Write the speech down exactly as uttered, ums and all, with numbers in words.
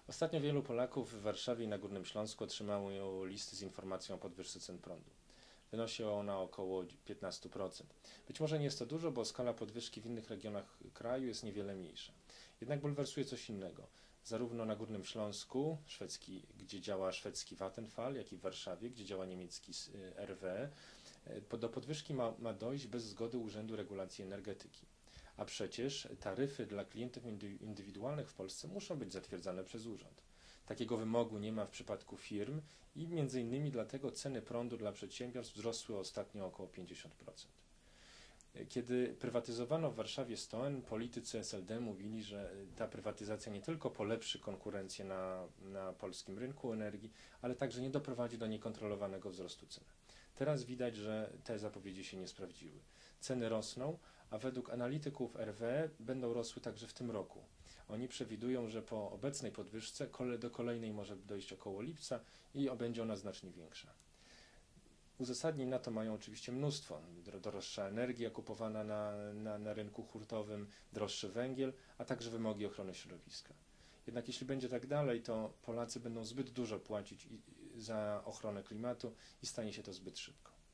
Ostatnio wielu Polaków w Warszawie i na Górnym Śląsku otrzymało listy z informacją o podwyżce cen prądu. Wynosi ona około piętnaście procent. Być może nie jest to dużo, bo skala podwyżki w innych regionach kraju jest niewiele mniejsza. Jednak bulwersuje coś innego. Zarówno na Górnym Śląsku, szwedzki, gdzie działa szwedzki Vattenfall, jak i w Warszawie, gdzie działa niemiecki R W E, do podwyżki ma, ma dojść bez zgody Urzędu Regulacji Energetyki. A przecież taryfy dla klientów indywidualnych w Polsce muszą być zatwierdzane przez urząd. Takiego wymogu nie ma w przypadku firm i między innymi dlatego ceny prądu dla przedsiębiorstw wzrosły ostatnio o około pięćdziesiąt procent. Kiedy prywatyzowano w Warszawie Stoen, politycy S L D mówili, że ta prywatyzacja nie tylko polepszy konkurencję na, na polskim rynku energii, ale także nie doprowadzi do niekontrolowanego wzrostu cen. Teraz widać, że te zapowiedzi się nie sprawdziły. Ceny rosną, a według analityków R W E będą rosły także w tym roku. Oni przewidują, że po obecnej podwyżce do kolejnej może dojść około lipca i będzie ona znacznie większa. Uzasadnień na to mają oczywiście mnóstwo. Droższa energia kupowana na, na, na rynku hurtowym, droższy węgiel, a także wymogi ochrony środowiska. Jednak jeśli będzie tak dalej, to Polacy będą zbyt dużo płacić za ochronę klimatu i stanie się to zbyt szybko.